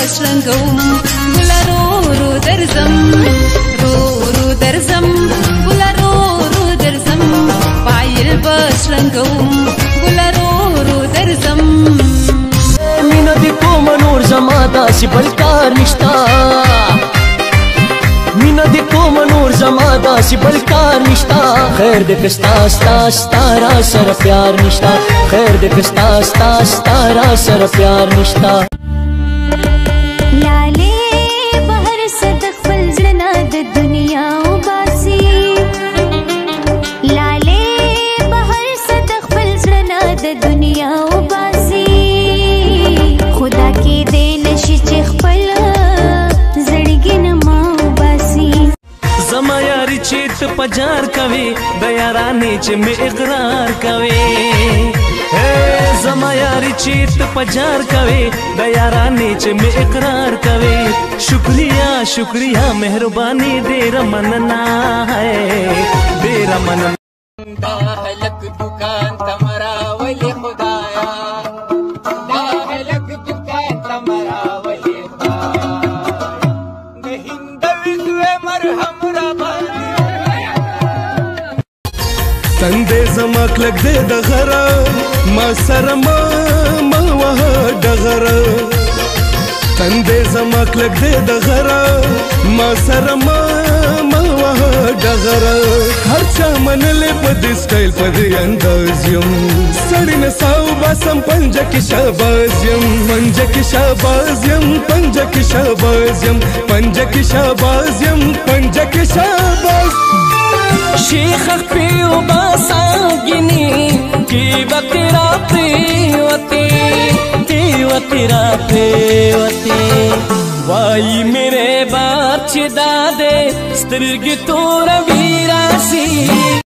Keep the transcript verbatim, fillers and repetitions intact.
بشرنګوم ګله رو رو درځم رو رو درځم ګله رو رو درځم پایل بشرنګوم ګله رو رو درځم مینه دې کومه نور زما داسې بل کار نشته مینه دې کومه نور زما داسې بل کار نشته خیر دې که ستا ستا ستا را سره پیار نشته خیر دې که ستا ستا ستا را سره پیار نشته لاله بهر صد خپل زړه نه د دنیا وباسي لاله بهر صد خپل زړه نه د دنیا وباسي خدا کې دې نشي چې خپل زړګي نه ما وباسي زما یاري چې ته پجار کوي د یارانې چې مې اقرار کوي زما یاري چې ته پجار کوي د یارانې چې مې اقرار کوي شکریہ شکریہ مهرباني ډېر مننه ہے ډېر مننه دا هلک دکان تمرا ولي خدایا دا هلک دکان تمرا ولي خدایا د هندوي دوه مرهم را باندې تندې زما کلک دې د غره ما سره ما ما وه ډغره تندې زما کلک دې د غره ما سره ما ما وه ډغره هر چا منلې په دې سټایل په دې انداز یم سړی نه ساو باسم پنجه کې شهباز یم پنجه کې شهباز یم پنجه کې شهباز یم پنجه کې شهباز یم پنجه کې شهباز شیخ پیو باسانگینی کی وقترا پریوتی کی وقترا پریوتی وائی میرے بات چی دادے سترگی تو روی راسی